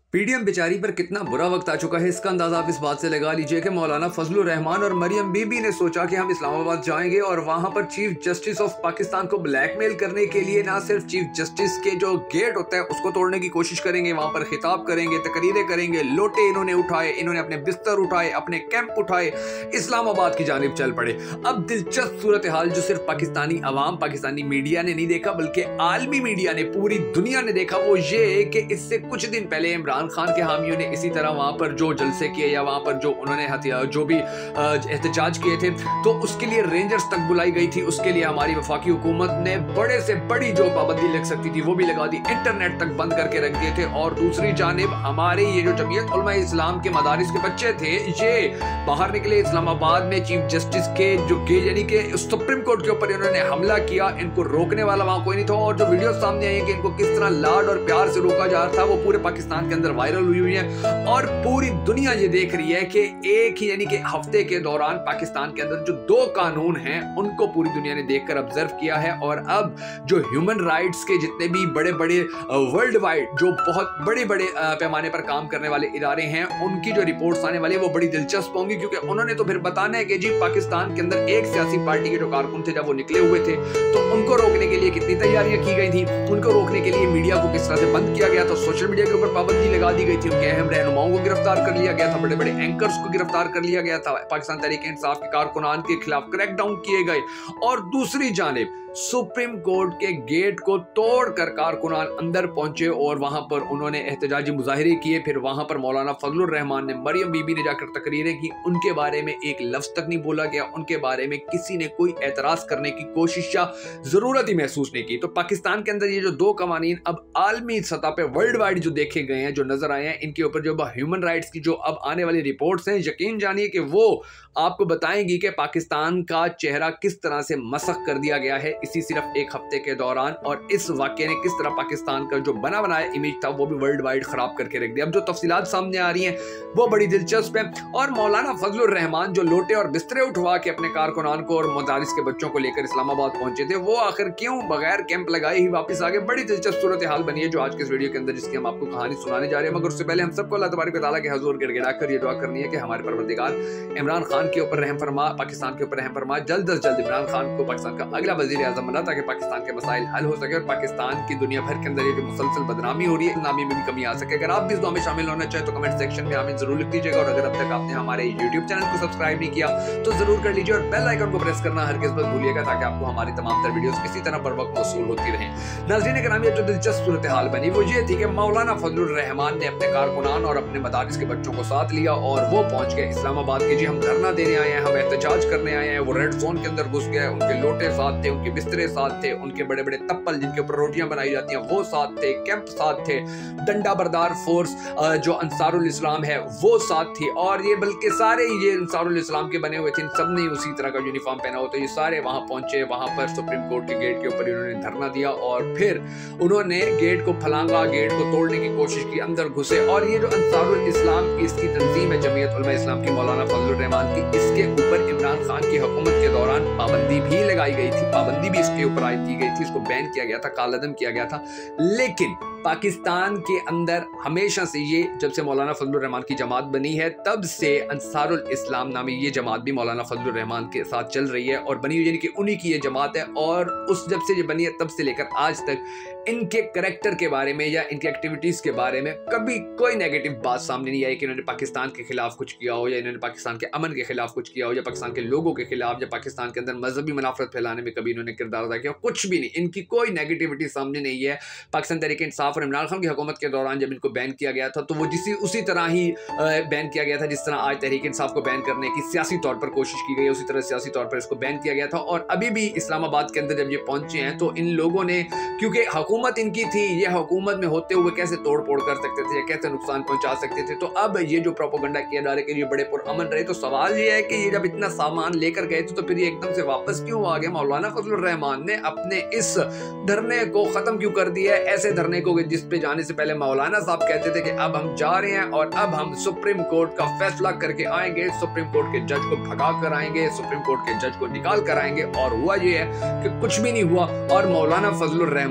PDM बेचारी पर कितना बुरा वक्त आ चुका है, इसका अंदाजा आप इस बात से लगा लीजिए कि मौलाना फजलुर रहमान और मरियम बीबी ने सोचा कि हम इस्लामाबाद जाएंगे और वहां पर चीफ जस्टिस ऑफ पाकिस्तान को ब्लैकमेल करने के लिए ना सिर्फ चीफ जस्टिस के जो गेट होता है उसको तोड़ने की कोशिश करेंगे, वहां पर खिताब करेंगे, तकरीरें करेंगे, लोटे इन्होंने उठाए, इन्होंने अपने बिस्तर उठाए, अपने कैंप उठाए, इस्लामाबाद की जानिब चल पड़े। अब दिलचस्प सूरत हाल जो सिर्फ पाकिस्तानी अवाम, पाकिस्तानी मीडिया ने नहीं देखा बल्कि आलमी मीडिया ने, पूरी दुनिया ने देखा, वो ये कि इससे कुछ दिन पहले इमरान खान के हामियों ने इसी तरह वहां पर जो जलसे किए या वहां पर जो उन्होंने हथियार जो भी एहतजाज किए थे तो उसके लिए रेंजर्स तक बुलाई गई थी। उसके लिए हमारी वफाकी हुकूमत ने बड़े से बड़ी जो पाबंदी लग सकती थी वो भी लगा दी, इंटरनेट तक बंद करके रख दिए थे। और दूसरी जानिब हमारे ये जो जमीयत उलमा इस्लाम के मदारिस के बच्चे थे ये बाहर निकले इस्लामाबाद में, चीफ जस्टिस के जो यानी कि सुप्रीम कोर्ट के ऊपर इन्होंने हमला किया, इनको रोकने वाला वहां कोई नहीं था। और जो वीडियो सामने आई है कि इनको किस तरह लाड और प्यार से रोका जा रहा था वो पूरे पाकिस्तान के अंदर वायरल हुई है और पूरी दुनिया ये देख रही है कि एक ही यानी कि हफ्ते के दौरान पाकिस्तान के अंदर जो 2 कानून हैं उनको पूरी दुनिया ने देखकर ऑब्जर्व किया है। और अब जो ह्यूमन राइट्स के जितने भी बड़े बड़े वर्ल्ड वाइड जो बहुत बड़े बड़े पैमाने पर काम करने वाले इदारे हैं उनकी जो रिपोर्ट्स आने वाली है वो बड़ी दिलचस्प होंगी, क्योंकि उन्होंने तो फिर बताना है कि जी पाकिस्तान के अंदर एक सियासी पार्टी के जो कारकुन थे जब वो निकले हुए थे तो उनको रोकने के लिए कितनी तैयारियां की गई थी, उनको रोकने के लिए मीडिया को किस तरह से बंद किया गया था, सोशल मीडिया के ऊपर पाबंदी लगा दी गई थी, उनके अहम रहनुमाओं को गिरफ्तार कर लिया गया था, बड़े बड़े एंकर्स को गिरफ्तार कर लिया गया था, पाकिस्तान तहरीक-ए-इंसाफ के कारकुनान के खिलाफ क्रैकडाउन किए गए। और दूसरी जानिब सुप्रीम कोर्ट के गेट को तोड़कर कारकुनान अंदर पहुंचे और वहां पर उन्होंने एहतजाजी मुजाहिरे किए। फिर वहां पर मौलाना फजलुर रहमान ने, मरियम बीबी ने जाकर तकरीरें की, उनके बारे में एक लफ्ज तक नहीं बोला गया, उनके बारे में किसी ने कोई एतराज करने की कोशिश या जरूरत ही महसूस नहीं की। तो पाकिस्तान के अंदर ये जो 2 कवानीन अब आलमी सतह पे वर्ल्ड वाइड जो देखे गए हैं, जो नजर आए हैं, इनके ऊपर जो ह्यूमन राइट्स की जो अब आने वाली रिपोर्ट्स हैं, यकीन जानिए कि वो आपको बताएंगी कि पाकिस्तान का चेहरा किस तरह से मसख कर दिया गया है इसी सिर्फ एक हफ्ते के दौरान, और इस वाकये ने किस तरह पाकिस्तान का जो बना बनाया इमेज था वो भी वर्ल्ड वाइड खराब करके रख दिया। अब जो तफसीलात सामने आ रही हैं वो बड़ी दिलचस्प है। और मौलाना फजलुर रहमान जो लोटे और बिस्तरे उठवा के अपने कारकुनान को और मदारिस के बच्चों को लेकर इस्लामाबाद पहुंचे थे वो आखिर क्यों बगैर कैंप लगाए ही वापस आ गए, बड़ी दिलचस्प सूरत हाल बनी है जो आज के इस वीडियो के अंदर जिसकी हम आपको कहानी सुनाने जा रहे हैं। मगर उससे पहले हम सबको अल्लाह तबारक व तआला के हुजूर गिड़गिड़ा कर ये दुआ करनी है कि हमारे परवरदिगार इमरान खान के ऊपर रहम फरमा, पाकिस्तान के ऊपर रहम फरमा, जल्द से जल्द इमरान खान को पाकिस्तान का अगला वजीर आजम बना ताकि पाकिस्तान के मसाइल हल हो सके और पाकिस्तान की दुनिया भर के अंदर ये जो मुसलसल बदनामी हो रही है नामी में भी कमी आ सके। अगर आप भी इस दुआ में शामिल होना चाहे तो कमेंट सेक्शन में आमीन जरूर लिख दीजिएगा। और अगर अब तक आपने हमारे यूट्यूब चैनल को सब्सक्राइब नहीं किया तो जरूर कर लीजिए और बेल आइकन को प्रेस करना हरगिज़ मत भूलिएगा ताकि आपको हमारी तमाम तर वीडियोस इसी तरह बर वक्त मौसूल होती रहे। नाज़रीन करामी, जो दिलचस्प सूरत हाल बनी वो ये थी कि मौलाना फजलुर रहमान ने अपने कारकुनान और अपने मदारिस के बच्चों को साथ लिया और वो पहुंच गए इस्लामाबाद के, जी हम धरना देने आए हैं, हम एहतजाज करने आए हैं। वो रेड जोन के अंदर घुस गए, उनके लोटे साथ थे, उनके बिस्तरे साथ थे, उनके बड़े बड़े तप्पल जिनके ऊपर रोटियां बनाई जाती हैं वो साथ थे, कैंप साथ थे, डंडा बरदार फोर्स जो अंसारुल इस्लाम है वो साथ थी, और ये बल्कि सारे ये अंसारुल इस्लाम के बने हुए थे, सब ने उसी तरह का यूनिफॉर्म पहना हो। तो ये सारे वहां पहुंचे, वहां पर सुप्रीम कोर्ट के गेट के ऊपर इन्होंने धरना दिया और फिर उन्होंने गेट को फलांगा, गेट को तोड़ने की कोशिश की, अंदर घुसे। और ये जो अंसारुल इस्लाम की इसकी तंजीम है जमीयत उलमा इस्लाम की मौलाना फजलुर रहमान की, इसके ऊपर इमरान खान की हुकूमत के दौरान पाबंदी भी लगाई गई थी, पाबंदी भी इसके ऊपर आयद की गई थी, इसको बैन किया गया था, कालअदम किया गया था। लेकिन पाकिस्तान के अंदर हमेशा से ये, जब से मौलाना फजलुर रहमान की जमात बनी है तब से अंसारुल इस्लाम नामी ये जमात भी मौलाना फजलुर रहमान के साथ चल रही है और बनी हुई यानी कि उन्हीं की ये जमात है। और उस जब से ये बनी है तब से लेकर आज तक इनके करैक्टर के बारे में या इनकी एक्टिविटीज के बारे में कभी कोई नेगेटिव बात सामने नहीं आई कि इन्होंने पाकिस्तान के खिलाफ कुछ किया हो या इन्होंने पाकिस्तान के अमन के खिलाफ कुछ किया हो या पाकिस्तान के लोगों के खिलाफ या पाकिस्तान के अंदर मजहबी मुनाफरत फैलाने में कभी इन्होंने किरदार अदा किया, कुछ भी नहीं, इनकी कोई नेगेटिविटी सामने नहीं है। पाकिस्तान तहरीक-ए-इंसाफ और इमरान खान की हुकूमत के दौरान जब इनको बैन किया गया था तो वो उसी तरह ही बैन किया गया था जिस तरह आज तहरीक-ए-इंसाफ को बैन करने की सियासी तौर पर कोशिश की गई, उसी तरह सियासी तौर पर इसको बैन किया गया था। और अभी भी इस्लामाबाद के अंदर जब ये पहुंचे हैं तो इन लोगों ने, क्योंकि हुकूमत इनकी थी, ये हुकूमत में होते हुए कैसे तोड़ फोड़ कर सकते थे, कैसे नुकसान पहुंचा सकते थे, तो अब ये जो प्रोपेगेंडा किया जा रहा है कि ये बड़े पुरअमन रहे, तो सवाल ये है कि ये जब इतना सामान लेकर गए थे तो फिर ये एकदम से वापस क्यों आ गए? मौलाना फजलुर रहमान ने अपने इस धरने को खत्म क्यों कर दिया है? ऐसे धरने को जिस पे जाने से पहले मौलाना साहब कहते थे कि अब हम जा रहे हैं और अब हम सुप्रीम कोर्ट का फैसला करके आएंगे, सुप्रीम कोर्ट के जज को भगा कर आएंगे, सुप्रीम कोर्ट के जज को निकाल कर आएंगे, और हुआ ये है कि कुछ भी नहीं हुआ। और मौलाना फजलुर रहमान जिस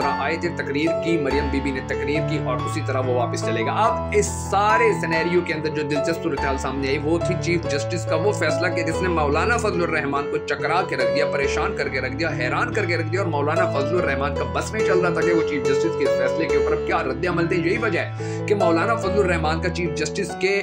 तरह आए थे, तकरीर की, मरियम बीबी ने तकरीर की और उसी तरह वो वापस चलेगा। अब इस सारे सिनेरियो के अंदर जो दिलचस्प सूरत सामने आई वो थी चीफ जस्टिस का वो फैसला कि जिसने मौलाना फजलुर रहमान को चकरा के रख दिया, परेशान करके रख दिया, हैरान करके रख दिया, और मौलाना फजलुर रहमान का बस नहीं चल रहा था कि वो चीफ जस्टिस के इस फैसले के ऊपर अब क्या रद्द अमल थे। यही वजह है कि मौलाना फजलुर रहमान का चीफ जस्टिस के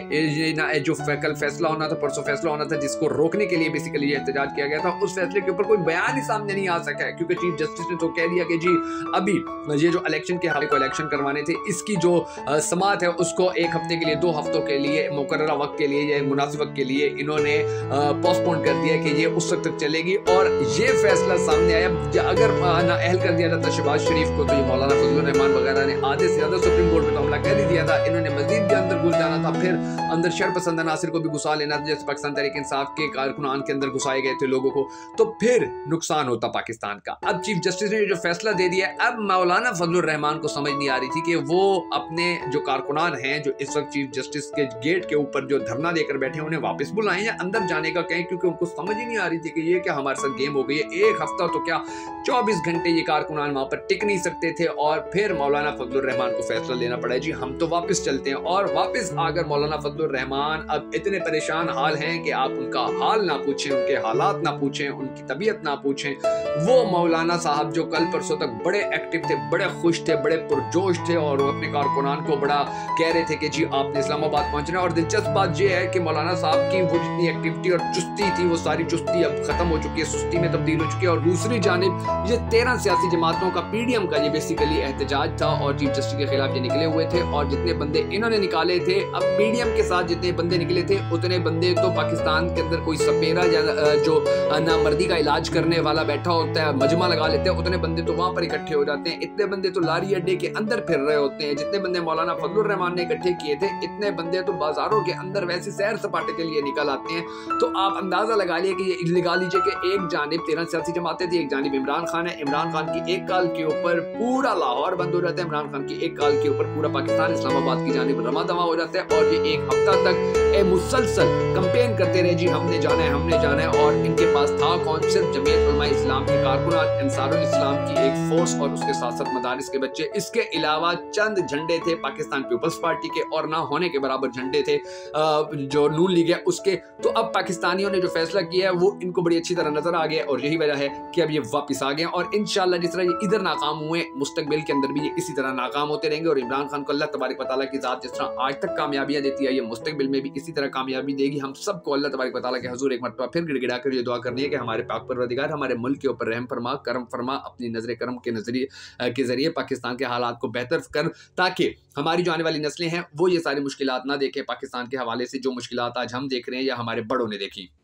जो कल फैसला होना था, परसों फैसला होना था, जिसको रोकने के लिए बेसिकली ये एहतजाज किया गया था, उस फैसले के ऊपर कोई बयान ही सामने नहीं आ सका है, क्योंकि चीफ जस्टिस ने तो कह दिया कि जी अभी ये जो इलेक्शन के हवाले को इलेक्शन करवाने थे, इसकी जो समाअत है उसको एक हफ्ते के लिए, 2 हफ्तों के लिए, मुकर्ररा वक्त के लिए या मुनासिब वक्त के लिए इन्होंने पोस्टपोन कर दिया कि ये उस वक्त तक चलेगी। और ये फैसला सामने आया, अगर नाअहल कर दिया जाता शहबाज शरीफ को तो ये मौलाना फजलुर रहमान वगैरह ने आधे से ज्यादा सुप्रीम कोर्ट में तो हमला कर ही दिया था, इन्होंने मजीद भी अंदर घुस जाना था, फिर अंदर शरपसंद नासिर को भी घुसा लेना था, जैसे पाकिस्तान तहरीक इंसाफ के कारकुनान के अंदर घुसाए गए थे लोगों को, तो फिर नुकसान होता पाकिस्तान का। अब चीफ जस्टिस ने जो फैसला दे दिया, अब मौलाना फजलुर रहमान को समझ नहीं आ रही थी कि वो अपने जो कारकुनान हैं जो इस वक्त चीफ जस्टिस के गेट के ऊपर जो धरना देकर बैठे उन्हें वापस बुलाएं या अंदर जाने का कहें, क्योंकि उनको समझ ही नहीं आ रही थी कि ये क्या हमारे साथ गेम हो गई है। एक हफ्ता तो क्या 24 घंटे ये कारकुनान वहां पर टिक नहीं सकते थे, और फिर मौलाना फजलुर रहमान को फैसला लेना पड़ा जी हम तो वापस चलते हैं। और वापस आकर मौलाना फजलुर रहमान अब इतने परेशान हाल हैं कि आप उनका हाल ना पूछें, उनके हालात ना पूछें, उनकी तबीयत ना पूछें। वो मौलाना साहब जो कल परसों तक बड़े एक्टिव थे, बड़े खुश थे, बड़े पुरजोश थे, और वो अपने कारकुनान को बड़ा कह रहे थे कि जी आपने इस्लामाबाद पहुंचना है। और दिलचस्प बात यह है कि मौलाना साहब की वो जितनी एक्टिविटी और चुस्ती थी वो सारी चुस्ती अब खत्म हो चुकी है, सुस्ती में तब्दील हो चुकी है। और दूसरी जानिब ये 13 सियासी जमातों का पीडीएम का ये बेसिकली एहतजाज था और चीफ जस्टिस के खिलाफ ये निकले हुए थे, और जितने बंदे इन्होंने निकाले थे, अब पीडीएम के साथ जितने बंदे निकले थे उतने बंदे तो पाकिस्तान के अंदर कोई सपेरा या जो नामर्दी का इलाज करने वाला बैठा होता है, मजमा लगा लेते हैं, उतने बंदे तो वहां पर इकट्ठे हो जाते हैं। इतने बंदे तो लारी अड्डे के अंदर फिर रहे होते हैं। जितने बंदे मौलाना फजलुर रहमान ने इकट्ठे किए थे, इतने बंदे तो बाजारों के अंदर वैसे सैर सपाटे के लिए निकल आते हैं। तो आप अंदाजा लगा लिए कि ये लगा लीजिए कि एक जानिब 13 सियासी जमातें थी, एक जानिब इमरान खान है, इमरान खान की एक काल के ऊपर पूरा लाहौर बंद हो जाता है, इमरान खान की एक काल के ऊपर पूरा पाकिस्तान इस्लामाबाद की जानिब रमा दमा हो जाता है। और ये एक हफ्ता तक मुसलसल कंपेन करते रहे जी हमने जाना है, हमने जाना है। और इनके पास था कौन? सिर्फ जमीयत उलमा इस्लाम के कारकुनान, अंसारुल इस्लाम की एक फोर्स और उसके साथ साथ मदारिस के बच्चे। इसके अलावा चंद झंडे थे पाकिस्तान पीपल्स पार्टी के, और ना होने के बराबर झंडे थे जो नून लीग है उसके। तो अब पाकिस्तानियों ने जो फैसला किया है वो इनको बड़ी अच्छी तरह नजर आ गया, और यही वजह है कि अब ये वापस आ गए। और इंशाल्लाह जिस तरह ये इधर नाकाम हुए, मुस्तकबिल के अंदर भी ये इसी तरह नाकाम होते रहेंगे। और इमरान खान को अल्लाह तबारक व तआला की ज़ात जिस तरह आज तक कामयाबियां देती है, ये मुस्तकबिल में भी इसी तरह कामयाबी देगी। हम सबको अल्लाह तबारक व तआला के हुजूर एक मरतबा फिर गिड़गिड़ा कर ये दुआ करनी है कि हमारे पाक परवरदिगार हमारे मुल्क के ऊपर रहम फरमा, करम फरमा, अपनी नजर करम के नजरिए के जरिए पाकिस्तान के हालात को बेहतर कर, ताकि हमारी जो आने वाली नस्लें हैं वो ये सारी मुश्किलात ना देखें। पाकिस्तान के हवाले से जो मुश्किलात आज हम देख रहे हैं या हमारे बड़ों ने देखी।